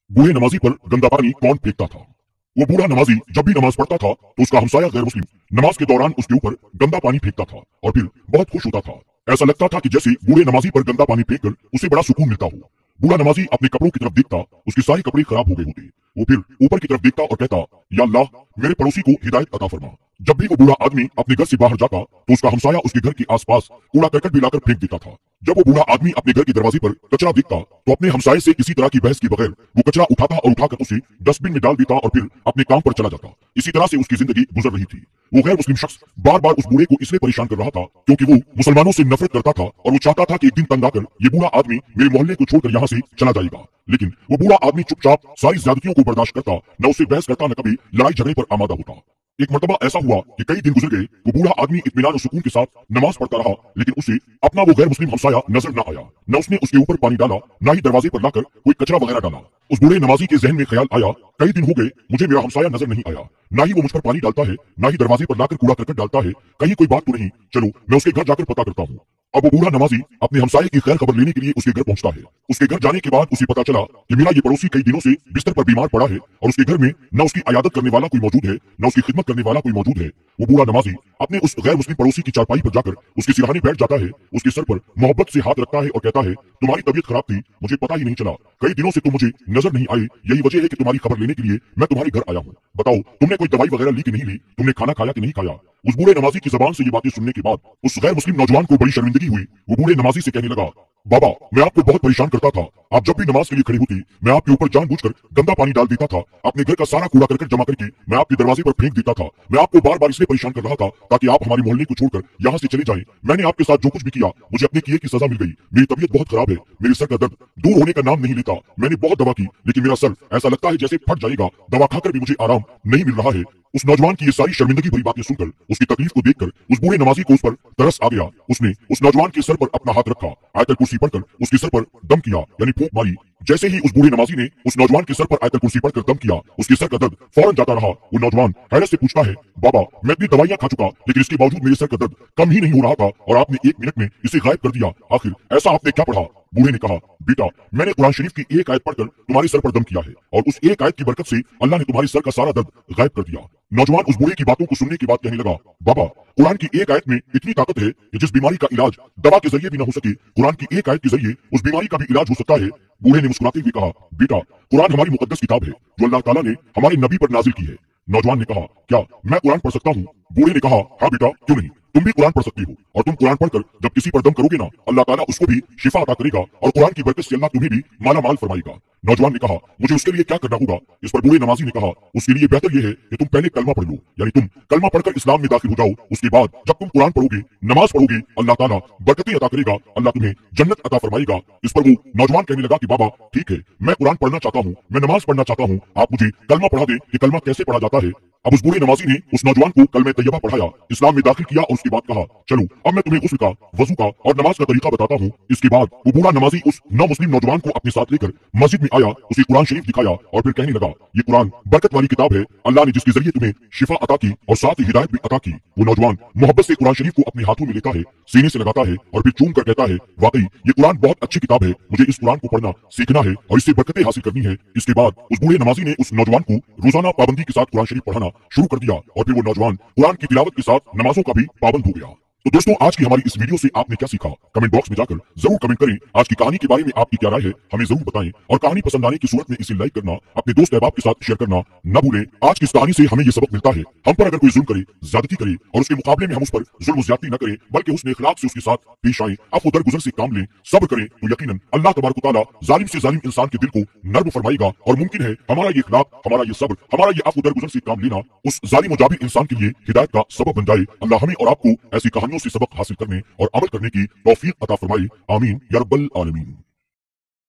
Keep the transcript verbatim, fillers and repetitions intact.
बूढ़े नमाजी पर गंदा पानी कौन फेंकता था। वो बूढ़ा नमाजी जब भी नमाज पढ़ता था तो उसका हमसाया गैर मुस्लिम नमाज के दौरान उसके ऊपर गंदा पानी फेंकता था और फिर बहुत खुश होता था। ऐसा लगता था कि जैसे बूढ़े नमाजी पर गंदा पानी फेंककर उसे बड़ा सुकून मिलता हो। बूढ़ा नमाजी अपने कपड़ों की तरफ देखता, उसके सारे कपड़े खराब हो गए होते। वो फिर ऊपर की तरफ देखता और कहता, या अल्लाह मेरे पड़ोसी को हिदायत अता फरमा। जब भी वो बूढ़ा आदमी अपने घर से बाहर जाता तो उसका हमसाया उसके घर के आसपास कूड़ा करकट भी लाकर फेंक देता था। जब वो बूढ़ा आदमी अपने घर के दरवाजे पर कचरा देखता तो अपने हमसाये से किसी तरह की बहस के बगैर वो कचरा उठाता और उठाकर उसे डस्टबिन में डाल देता और फिर अपने काम पर चला जाता। इसी तरह से उसकी जिंदगी गुजर रही थी। वो गैर मुस्लिम शख्स बार बार उस बूढ़े को इसलिए परेशान कर रहा था क्योंकि वो मुसलमानों से नफरत करता था और वो चाहता था कि एक दिन तंग आकर ये बूढ़ा आदमी मेरे मोहल्ले को छोड़कर यहाँ से चला जाएगा। लेकिन वो बूढ़ा आदमी चुपचाप सारी ज्यादतियों को बर्दाश्त करता, न उससे बहस करता, न कभी लड़ाई झगड़े पर आमादा होता। एक मर्तबा ऐसा हुआ कि कई दिन गुजर गए, वो बूढ़ा आदमी इत्मीनान और सुकून के साथ नमाज पढ़ता रहा, लेकिन उसे अपना वो गैर मुस्लिम हमसाया नजर न आया। न उसने उसके ऊपर पानी डाला, न ही दरवाजे पर लाकर कोई कचरा वगैरह डाला। उस बूढ़े नमाजी के जहन में ख्याल आया, कई दिन हो गए मुझे मेरा हमसाया नजर नहीं आया, न ही वो मुझ पर पानी डालता है, न ही दरवाजे पर लाकर कूड़ा करकट डालता है। कहीं कोई बात तो नहीं, चलो मैं उसके घर जाकर पता करता हूँ। अब वो बूढ़ा नमाजी अपने हमसाये की खैर खबर लेने के लिए उसके घर पहुंचता है। उसके घर जाने के बाद उसे पता चला कि मेरा ये पड़ोसी कई दिनों से बिस्तर पर बीमार पड़ा है और उसके घर में न उसकी अयादत करने वाला कोई मौजूद है, न उसकी खिदमत करने वाला कोई मौजूद है। वो बूढ़ा नमाजी अपने उस गैर मुस्लिम पड़ोसी की चारपाई पर जाकर उसके सिरहाने बैठ जाता है, उसके सर पर मोहब्बत से हाथ रखता है और कहता है, तुम्हारी तबीयत खराब थी, मुझे पता ही नहीं चला, कई दिनों से तुम मुझे नजर नहीं आए, यही वजह है कि तुम्हारी खबर लेने के लिए मैं तुम्हारे घर आया हूँ। बताओ तुमने कोई दवाई वगैरह ली कि नहीं ली, तुमने खाना खाया कि नहीं खाया। उस बूढ़े नमाजी की जबान से ये बातें सुनने के बाद उस गैर मुस्लिम नौजवान को बड़ी शर्मिंदगी हुई। वो बूढ़े नमाजी से कहने लगा, बाबा मैं आपको बहुत परेशान करता था, आप जब भी नमाज के लिए खड़ी होती मैं आपके ऊपर जानबूझकर गंदा पानी डाल देता था, अपने घर का सारा कूड़ा करकट जमा करके मैं आपके दरवाजे पर फेंक देता था। मैं आपको बार बार इसलिए परेशान कर रहा था ताकि आप हमारे मोहल्ले को छोड़कर यहाँ से चले जाएं। मैंने आपके साथ जो कुछ भी किया मुझे अपने किए की सजा मिल गई। मेरी तबीयत बहुत खराब है, मेरे सर का दर्द दूर होने का नाम नहीं लेता। मैंने बहुत दवा की लेकिन मेरा सर ऐसा लगता है जैसे फट जाएगा, दवा खाकर भी मुझे आराम नहीं मिल रहा है। उस नौजवान की ये सारी शर्मिंदगी भरी बातें सुनकर, उसकी तकलीफ को देखकर उस बूढ़े नमाजी को उस पर तरस आ गया। उसने उस नौजवान के सर पर अपना हाथ रखा, आयतल कुर्सी पढ़कर उसके सर पर दम किया यानी फूंक मारी। जैसे ही उस बूढ़े नमाजी ने उस नौजवान के सर पर आयतल कुर्सी पढ़कर दम किया, उसके सर का दर्द फौरन जाता रहा। वो नौजवान हैरत से पूछता है, बाबा मैं इतनी दवाइयां खा चुका लेकिन इसके बावजूद मेरे सर का दर्द कम ही नहीं हो रहा था और आपने एक मिनट में इसे गायब कर दिया, आखिर ऐसा आपने क्या पढ़ा। बूढ़े ने कहा, बेटा मैंने कुरान शरीफ की एक आयत पढ़कर तुम्हारे सर पर दम किया है और उस एक आयत की बरकत से अल्लाह ने तुम्हारे सर का सारा दर्द गायब कर दिया। नौजवान उस बूढ़े की बातों को सुनने के बाद कहने लगा, बाबा कुरान की एक आयत में इतनी ताकत है कि जिस बीमारी का इलाज दवा के जरिए भी न हो सके, कुरान की एक आयत के जरिए उस बीमारी का भी इलाज हो सकता है। बूढ़े ने मुस्कुराते हुए कहा, बेटा कुरान हमारी मुकद्दस किताब है जो अल्लाह ताला ने हमारे नबी पर नाजिल की है। नौजवान ने कहा, क्या मैं कुरान पढ़ सकता हूँ। बूढ़े ने कहा, हाँ बेटा क्यों नहीं, तुम भी कुरान पढ़ सकती हो और तुम कुरान पढ़कर जब किसी पर दम करोगे ना, अल्लाह ताला उसको भी शिफा अता करेगा और कुरान की बरकत से अल्लाह तुम्हें भी माला माल फरमाएगा। नौजवान ने कहा, मुझे उसके लिए क्या करना होगा। इस पर बूढ़े नमाजी ने कहा, उसके लिए बेहतर यह है कि तुम पहले कलमा पढ़ लो, यानी तुम कलमा पढ़कर इस्लाम में दाखिल हो जाओ। उसके बाद जब तुम कुरान पढ़ोगे, नमाज पढ़ोगे, अल्लाह ताला बरकतें अता करेगा, अल्लाह तुम्हें जन्नत अता फरमाएगा। इस पर वो नौजवान कहने लगा कि बाबा ठीक है, मैं कुरान पढ़ना चाहता हूँ, मैं नमाज पढ़ना चाहता हूँ, आप मुझे कलमा पढ़ा दे कि कलमा कैसे पढ़ा जाता है। अब उस बूढ़े नमाजी ने उस नौजवान को कलमे तैयबा पढ़ाया, इस्लाम में दाखिल किया और उसके बाद कहा, चलो अब मैं तुम्हें गुस्ल का, वजू का और नमाज का तरीका बताता हूँ। इसके बाद वो बूढ़ा नमाजी उस नौ मुस्लिम नौजवान को अपने साथ लेकर मस्जिद में आया, उसे कुरान शरीफ दिखाया और फिर कहने लगा, ये कुरान बरकत वाली किताब है, अल्लाह ने जिसके जरिए तुम्हें शिफा अता की और साथ ही हिदायत भी अता की। वो नौजवान मोहब्बत से कुरान शरीफ को अपने हाथों में लेता है, सीने से लगाता है और फिर चूम कर कहता है, वाकई ये कुरान बहुत अच्छी किताब है, मुझे इस कुरान को पढ़ना सीखना है और इससे बरकतें हासिल करनी है। इसके बाद उस बूढ़े नमाजी ने उस नौजवान को रोजाना पाबंदी के साथ कुरान शरीफ पढ़ाना शुरू कर दिया और फिर वो नौजवान कुरान की तिलावत के साथ नमाजों का भी पाबंद हो गया। तो दोस्तों आज की हमारी इस वीडियो से आपने क्या सीखा, कमेंट बॉक्स में जाकर जरूर कमेंट करें। आज की कहानी के बारे में आपकी क्या राय है हमें जरूर बताएं और कहानी पसंद आने की सूरत में इसे लाइक करना, अपने दोस्त अहबाब के साथ शेयर करना न भूलें। आज की इस कहानी से हमें ये सबक मिलता है, हम पर अगर कोई जुल्म करे, ज्यादती करे और उसके मुकाबले में हम उस पर जुल्म ज्यादती न करें बल्कि उसने इखलाक से उसके साथ पेश आए, अफ़्व दरगुजर से काम लें, सब्र करें, तो यकीनन अल्लाह तबारक व तआला जालिम से जालिम इंसान के दिल को नर्म फरमाएगा और मुमकिन है हमारा ये इखलाक, हमारा ये सब्र, हमारा ये अफ़्व दरगुजर से काम लेना उस जालिम व जाबिर इंसान के लिए हिदायत का सबब बन जाए। अल्लाह हमें और आपको ऐसी कहानियों से सबक हासिल करने और अमल करने की तौफीक अता फरमाए। आमीन या रब्बल आलमीन।